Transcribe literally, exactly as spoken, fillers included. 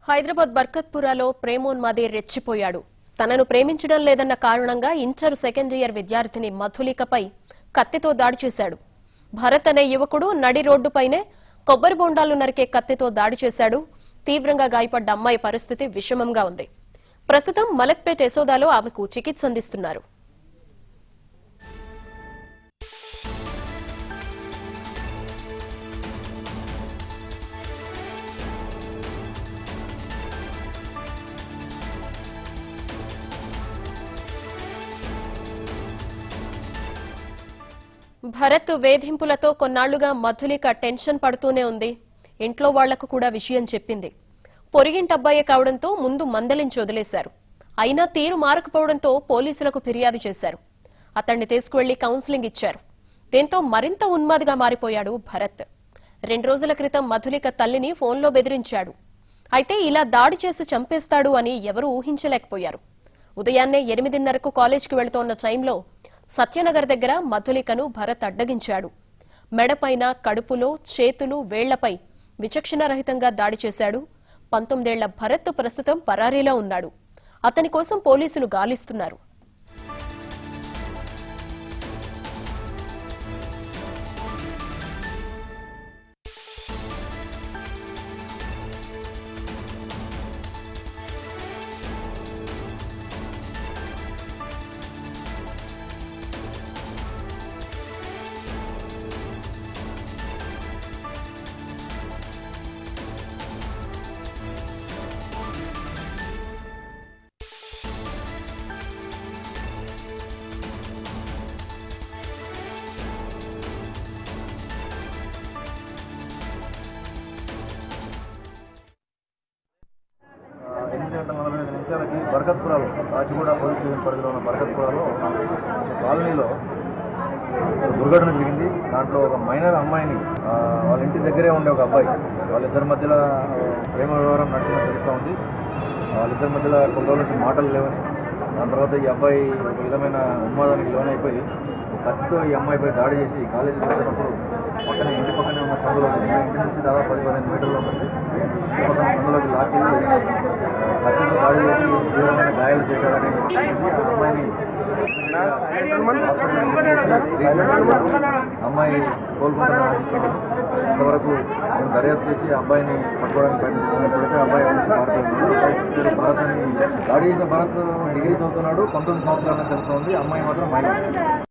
హైదరాబాద్ బర్కత్పురాలో ప్రేమోన్మాది రెచ్చిపోయాడు. తనను ప్రేమించడం లేదన్న కారణంగా ఇంటర్ సెకండ్ ఇయర్ విద్యార్థిని మధులికపై కత్తితో దాడి చేశాడు. భరత్ అనే యువకుడు నడి రోడ్డుపైనే కొబ్బరి బొండాలు నరికే కత్తితో దాడి చేశాడు. తీవ్రంగా గాయపడ్డ అమ్మాయి పరిస్థితి విషమంగా ఉంది. ప్రస్తుతం మలక్పేట్ యశోదాలో ఆమెకు చికిత్స అందిస్తున్నారు. భరత్ వేధింపులతో కొన్నాళ్లుగా మధులిక టెన్షన్ పడుతూనే ఉంది. ఇంట్లో వాళ్లకు కూడా విషయం చెప్పింది. పొరిగింటబ్బాయే కావడంతో ముందు మందలించి వదిలేశారు. అయినా తీరు మారకపోవడంతో పోలీసులకు ఫిర్యాదు చేశారు. అతన్ని తీసుకువెళ్లి కౌన్సిలింగ్ ఇచ్చారు. దీంతో మరింత ఉన్మాదిగా మారిపోయాడు భరత్. రెండు రోజుల క్రితం మధులిక తల్లిని ఫోన్లో బెదిరించాడు. అయితే ఇలా దాడి చేసి చంపేస్తాడు అని ఎవరూ ఊహించలేకపోయారు. ఉదయాన్నే ఎనిమిదిన్నరకు కాలేజ్కి వెళుతోన్న టైంలో సత్యనగర్ దగ్గర మధులికను భరత్ అడ్డగించాడు. మెడపైన, కడుపులో, చేతులు, వేళ్లపై విచక్షణరహితంగా దాడి చేశాడు. పంతొమ్మిదేళ్ల భరత్ ప్రస్తుతం పరారీలో ఉన్నాడు. అతని కోసం పోలీసులు గాలిస్తున్నారు. ఎనిమిది గంటల నలభై ఐదు నిమిషాలకి బర్కత్పురాలో రాచిగూడ పోలీస్ స్టేషన్ పరిధిలో ఉన్న బర్కత్పురాలో కాలనీలో దుర్ఘటన జరిగింది. దాంట్లో ఒక మైనర్ అమ్మాయిని వాళ్ళ ఇంటి దగ్గరే ఉండే ఒక అబ్బాయి, వాళ్ళిద్దరి మధ్యలో ప్రేమ వ్యవహారం నడిచినట్టు తెలుస్తూ ఉంది. వాళ్ళిద్దరి మధ్యలో కొన్ని రోజుల నుంచి మాటలు లేవని, దాని తర్వాత ఈ అబ్బాయి ఒక విధమైన ఉన్మాదానికి లోనైపోయి కత్తితో ఈ అమ్మాయిపై దాడి చేసి కాలేజీకి వచ్చినప్పుడు పక్కనే ఇంటి పక్కనే ఉన్న సందులోకి, ఇంటి నుంచి దాదాపు పది పదిహేను మీటర్లో ఉంది, ఇంటి పక్కన సందులోకి లాక్కెళ్ళి కత్తితో దాడి చేసి తీవ్రమైన గాయాలు చేశాడని ఆ అమ్మాయిని అమ్మాయి కోలుకుంటున్న ఇంతవరకు మేము దర్యాప్తు చేసి అబ్బాయిని పట్టుకోవడానికి ప్రయత్నిస్తున్నప్పటికీ అబ్బాయి పారిపోతున్నాడు. భరత్ అని దాడి చేసిన భరత్ డిగ్రీ చదువుతున్నాడు, పంతొమ్మిది సంవత్సరాలని తెలుస్తోంది. అమ్మాయి మాత్రం మైనర్.